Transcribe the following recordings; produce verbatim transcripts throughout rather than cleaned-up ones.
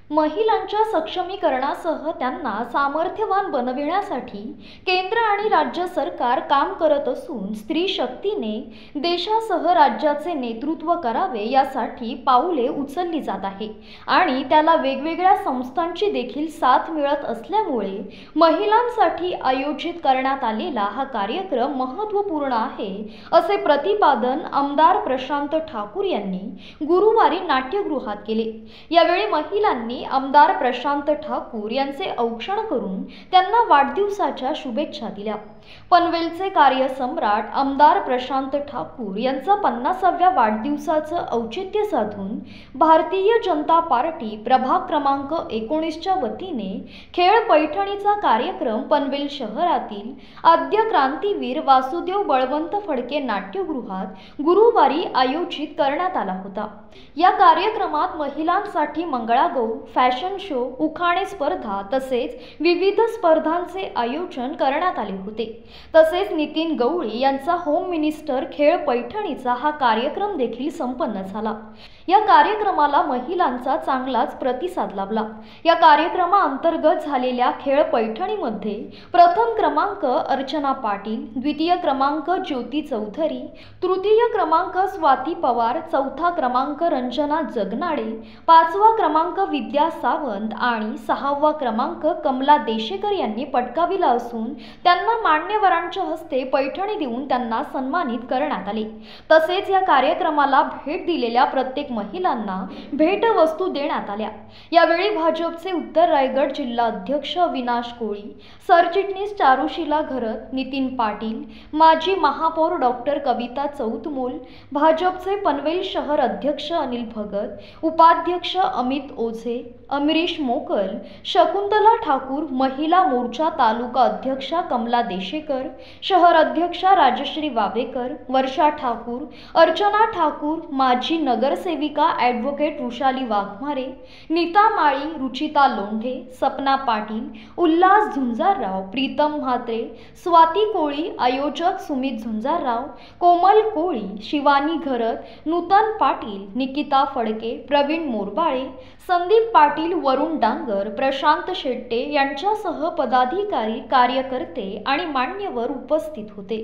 महिलांच्या सक्षमीकरणासह त्यांना सामर्थ्यवान बनविण्यासाठी केंद्र आणि राज्य सरकार काम करत असून स्त्री शक्तीने देशासह राज्याचे नेतृत्व करावे यासाठी पाऊले उचलली जात आहे आणि त्याला वेगवेगळ्या संस्थांची देखील साथ मिळत असल्यामुळे महिलांसाठी आयोजित करण्यात आलेला हा कार्यक्रम महत्त्वपूर्ण आहे असे प्रतिपादन आमदार प्रशांत ठाकूर यांनी गुरुवारी नाट्यगृहात केले। यावेळी महिलांनी आमदार प्रशांत ठाकूर यांचे औक्षण करून त्यांना वाढदिवसाच्या शुभेच्छा दिल्या। पनवेलचे कार्यसम्राट आमदार प्रशांत ठाकूर यांचा पन्नासाव्या वाढदिवसाचं औचित्य साधून भारतीय जनता पार्टी प्रभाग क्रमांक एकोणीसच्या वतीने खेळ पैठणीचा कार्यक्रम पनवेल शहरातील आद्य क्रांतीवीर वासुदेव बळवंत फडके नाट्यगृहात गुरुवारी आयोजित करण्यात आला होता। या कार्यक्रमात महिलांसाठी मंगळागौर, फॅशन शो, उखाणे स्पर्धा तसेच विविध स्पर्धांचे आयोजन करण्यात आले होते। तसेच नितीन गवळी यांचा होम मिनिस्टर खेळ पैठणीचा हा कार्यक्रम देखील संपन्न झाला। या कार्यक्रमाला महिलांचा चांगलाच प्रतिसाद लाभला। या कार्यक्रमाअंतर्गत झालेल्या खेळ पैठणीमध्ये प्रथम क्रमांक अर्चना पाटील, द्वितीय क्रमांक ज्योती चौधरी, तृतीय क्रमांक स्वाती पवार, चौथा क्रमांक रंजना जगनाडे, पाचवा क्रमांक विद्या सावंत आणि सहावा क्रमांक कमला देशेकर यांनी पटकाविला असून त्यांना मान्यवरांच्या हस्ते पैठणी देऊन त्यांना सन्मानित करण्यात आले। तसेच या कार्यक्रमाला भेट दिलेल्या प्रत्येक महिलांना भेटवस्तू देण्यात आल्या। यावेळी भाजपचे उत्तर रायगड जिल्हा अध्यक्ष अविनाश कोळी, सरचिटणीस चारुशीला घरत, नितीन पाटील, माजी महापौर डॉक्टर कविता चौतमोल, भाजपचे पनवेल शहर अध्यक्ष अनिल भगत, उपाध्यक्ष अमित ओझे, अमरीश मोकल, शकुंतला ठाकूर, महिला मोर्चा तालुका अध्यक्षा कमला देशेकर, शहर अध्यक्षा राजश्री वाबेकर, वर्षा ठाकूर, अर्चना ठाकूर, माजी नगरसेविका ॲडव्होकेट वृषाली वाघमारे, नीता माळी, रुचिता लोंढे, सपना पाटील, उल्हास झुंजारराव, प्रीतम म्हात्रे, स्वाती कोळी, आयोजक सुमित झुंजारराव, कोमल कोळी, शिवानी घरत, नूतन पाटील, निकिता फडके, प्रवीण मोरबाळे, संदीप पाटील, वरुण डांगर, प्रशांत शेट्टे यांच्यासह पदाधिकारी, कार्यकर्ते आणि मान्यवर उपस्थित होते।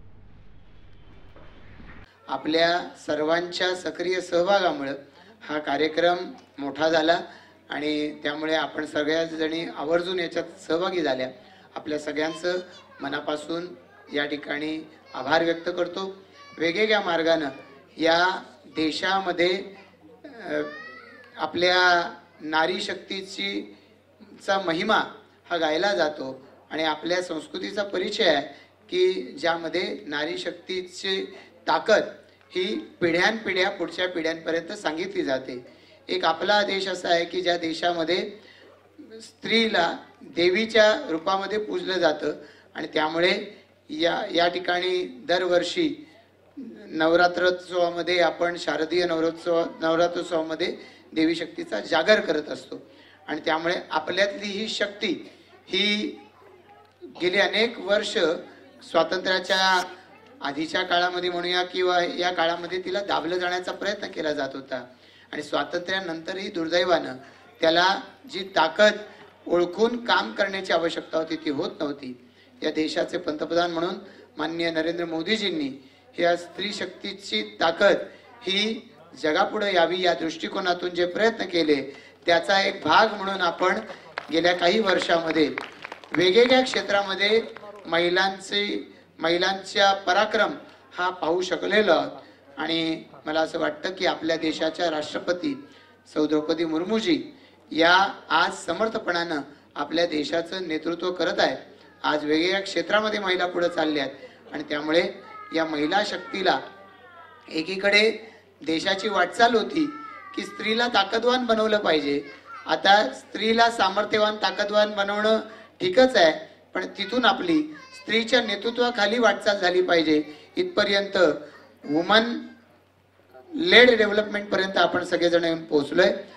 आपल्या सर्वांच्या सक्रिय सहभागामुळे हा कार्यक्रम मोठा झाला आणि त्यामुळे आपण सगळ्या जणी आवर्जून याच्यात सहभागी झाल्या। आपल्या सगळ्यांचं मनापासून या ठिकाणी आभार व्यक्त करतो। वेगवेगळ्या मार्गाने या देशामध्ये आपल्या नारी शक्तीची चा महिमा हा गायला जातो आणि आपल्या संस्कृतीचा परिचय आहे की ज्यामध्ये नारी शक्तीची ताकद ही पिढ्यानपिढ्या पुढच्या पिढ्यांपर्यंत सांगितली जाते। एक आपला देश असा आहे की ज्या देशामध्ये स्त्रीला देवीच्या रूपामध्ये पूजलं जातं आणि त्यामुळे या या ठिकाणी दरवर्षी नवरात्रोत्सवामध्ये आपण शारदीय नवरोत्सव नवरात्रोत्सवामध्ये देवी शक्तीचा जागर करत असतो आणि त्यामुळे आपल्यातली ही शक्ती ही गेली अनेक वर्ष स्वातंत्र्याच्या आधीच्या काळामध्ये म्हणूया किंवा या काळामध्ये तिला दाबलं जाण्याचा प्रयत्न केला जात होता आणि स्वातंत्र्यानंतरही दुर्दैवानं त्याला जी ताकद ओळखून काम करण्याची आवश्यकता होती ती होत नव्हती। या देशाचे पंतप्रधान म्हणून माननीय नरेंद्र मोदीजींनी या स्त्री शक्तीची ताकद ही जगापुढे यावी या दृष्टिकोनातून जे प्रयत्न केले त्याचा एक भाग म्हणून आपण गेल्या काही वर्षामध्ये वेगवेगळ्या क्षेत्रामध्ये महिलांचे महिलांचा पराक्रम हा पाहू शकलेलो आणि मला असं वाटतं की आपल्या देशाच्या राष्ट्रपती सौ द्रौपदी मुर्मूजी या आज समर्थपणानं आपल्या देशाचं नेतृत्व करत आहेत। आज वेगवेगळ्या क्षेत्रामध्ये महिला पुढे चालल्या आहेत आणि त्यामुळे या महिला शक्तीला एकीकडे देशाची वाटचाल होती की स्त्रीला ताकदवान बनवलं पाहिजे। आता स्त्रीला सामर्थ्यवान ताकदवान बनवणं ठीकच आहे पण तिथून आपली स्त्रीच्या नेतृत्वाखाली वाटचाल झाली पाहिजे। इथपर्यंत वुमन लेड डेव्हलपमेंट पर्यंत आपण सगळेजण पोहोचलोय।